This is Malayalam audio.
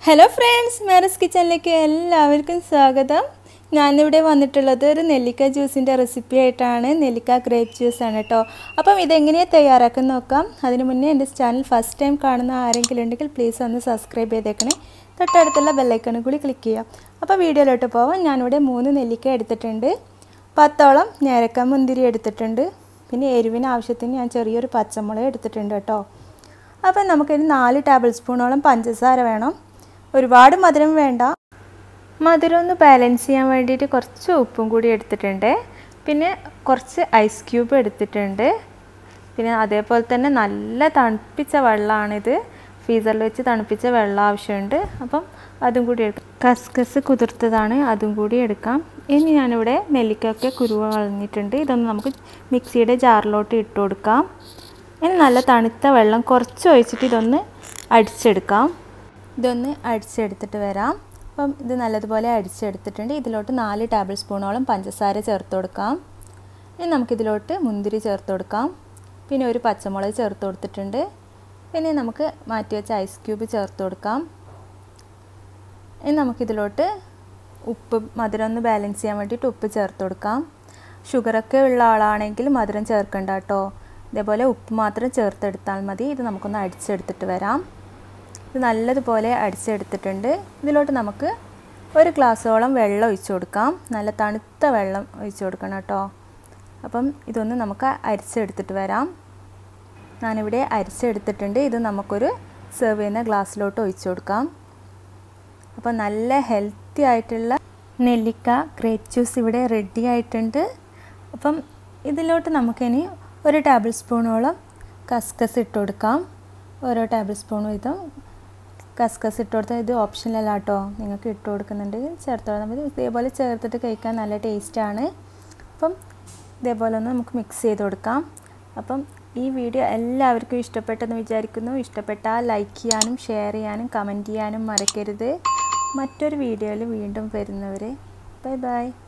ഹലോ ഫ്രണ്ട്സ്, മാരസ് കിച്ചണിലേക്ക് എല്ലാവർക്കും സ്വാഗതം. ഞാനിവിടെ വന്നിട്ടുള്ളത് ഒരു നെല്ലിക്ക ജ്യൂസിൻ്റെ റെസിപ്പി ആയിട്ടാണ്. നെല്ലിക്ക ഗ്രേപ്പ് ജ്യൂസാണ് കേട്ടോ. അപ്പം ഇതെങ്ങനെയാണ് തയ്യാറാക്കാൻ നോക്കാം. അതിന് മുന്നേ എൻ്റെ ചാനൽ ഫസ്റ്റ് ടൈം കാണുന്ന ആരെങ്കിലും ഉണ്ടെങ്കിൽ പ്ലീസ് ഒന്ന് സബ്സ്ക്രൈബ് ചെയ്തേക്കണേ. തൊട്ടടുത്തുള്ള ബെല്ലൈക്കണും കൂടി ക്ലിക്ക് ചെയ്യാം. അപ്പോൾ വീഡിയോയിലോട്ട് പോവാം. ഞാനിവിടെ 3 നെല്ലിക്ക എടുത്തിട്ടുണ്ട്, 10ഓളം ഞരക്ക മുന്തിരി എടുത്തിട്ടുണ്ട്, പിന്നെ എരിവിന് ആവശ്യത്തിന് ഞാൻ ചെറിയൊരു പച്ചമുളക് എടുത്തിട്ടുണ്ട് കേട്ടോ. അപ്പം നമുക്കൊരു 4 ടേബിൾ സ്പൂണോളം പഞ്ചസാര വേണം. ഒരുപാട് മധുരം വേണ്ട. മധുരം ഒന്ന് ബാലൻസ് ചെയ്യാൻ വേണ്ടിയിട്ട് കുറച്ച് ഉപ്പും കൂടി എടുത്തിട്ടുണ്ട്. പിന്നെ കുറച്ച് ഐസ് ക്യൂബ് എടുത്തിട്ടുണ്ട്. പിന്നെ അതേപോലെ തന്നെ നല്ല തണുപ്പിച്ച വെള്ളമാണിത്. ഫ്രീസറിൽ വെച്ച് തണുപ്പിച്ച വെള്ളം ആവശ്യമുണ്ട്. അപ്പം അതും കൂടി എടുക്കാം. കസ്കസ് കുതിർത്തതാണ്, അതും കൂടി എടുക്കാം. ഇനി ഞാനിവിടെ നെല്ലിക്കയൊക്കെ കുരുവ കളഞ്ഞിട്ടുണ്ട്. ഇതൊന്ന് നമുക്ക് മിക്സിയുടെ ജാറിലോട്ട് ഇട്ട് കൊടുക്കാം. ഇനി നല്ല തണുത്ത വെള്ളം കുറച്ച് ഒഴിച്ചിട്ട് ഇതൊന്ന് അടിച്ചെടുക്കാം. ഇതൊന്ന് അടിച്ചെടുത്തിട്ട് വരാം. അപ്പം ഇത് നല്ലതുപോലെ അടിച്ചെടുത്തിട്ടുണ്ട്. ഇതിലോട്ട് 4 ടേബിൾ സ്പൂണോളം പഞ്ചസാര ചേർത്ത് കൊടുക്കാം. ഇനി നമുക്കിതിലോട്ട് മുന്തിരി ചേർത്ത് കൊടുക്കാം. പിന്നെ ഒരു പച്ചമുളക് ചേർത്ത് കൊടുത്തിട്ടുണ്ട്. പിന്നെ നമുക്ക് മാറ്റി വെച്ച ഐസ് ക്യൂബ് ചേർത്ത് കൊടുക്കാം. ഇനി നമുക്കിതിലോട്ട് ഉപ്പ്, മധുരം ഒന്ന് ബാലൻസ് ചെയ്യാൻ വേണ്ടിയിട്ട് ഉപ്പ് ചേർത്ത് കൊടുക്കാം. ഷുഗറൊക്കെ ഉള്ള ആളാണെങ്കിൽ മധുരം ചേർക്കണ്ട കേട്ടോ. ഇതേപോലെ ഉപ്പ് മാത്രം ചേർത്തെടുത്താൽ മതി. ഇത് നമുക്കൊന്ന് അടിച്ചെടുത്തിട്ട് വരാം. ഇത് നല്ലതുപോലെ അടിച്ചെടുത്തിട്ടുണ്ട്. ഇതിലോട്ട് നമുക്ക് 1 ഗ്ലാസ്സോളം വെള്ളം ഒഴിച്ചു കൊടുക്കാം. നല്ല തണുത്ത വെള്ളം ഒഴിച്ചു കൊടുക്കണം കേട്ടോ. അപ്പം ഇതൊന്ന് നമുക്ക് അരിച്ചെടുത്തിട്ട് വരാം. ഞാനിവിടെ അരിച്ചെടുത്തിട്ടുണ്ട്. ഇത് നമുക്കൊരു സെർവ് ചെയ്യുന്ന ഗ്ലാസ്സിലോട്ട് ഒഴിച്ചു കൊടുക്കാം. അപ്പം നല്ല ഹെൽത്തി ആയിട്ടുള്ള നെല്ലിക്ക ഗ്രേപ്പ് ജ്യൂസ് ഇവിടെ റെഡി ആയിട്ടുണ്ട്. അപ്പം ഇതിലോട്ട് നമുക്കിനി 1 ടേബിൾ സ്പൂണോളം കസ്കസ് ഇട്ട് കൊടുക്കാം. ഓരോ ടേബിൾ സ്പൂൺ വീതം കസ്കസ് ഇട്ട് കൊടുത്താൽ, ഇത് ഓപ്ഷനല്ല കേട്ടോ, നിങ്ങൾക്ക് ഇട്ട് കൊടുക്കുന്നുണ്ടെങ്കിൽ ചേർത്തോളാം. നമുക്ക് ഇതേപോലെ ചേർത്തിട്ട് കഴിക്കാൻ നല്ല ടേസ്റ്റാണ്. അപ്പം ഇതേപോലെ ഒന്ന് നമുക്ക് മിക്സ് ചെയ്ത് കൊടുക്കാം. അപ്പം ഈ വീഡിയോ എല്ലാവർക്കും ഇഷ്ടപ്പെട്ടെന്ന് വിചാരിക്കുന്നു. ഇഷ്ടപ്പെട്ടാൽ ലൈക്ക് ചെയ്യാനും ഷെയർ ചെയ്യാനും കമൻറ്റ് ചെയ്യാനും മറക്കരുത്. മറ്റൊരു വീഡിയോയിൽ വീണ്ടും വരുന്നവരെ ബൈ ബൈ.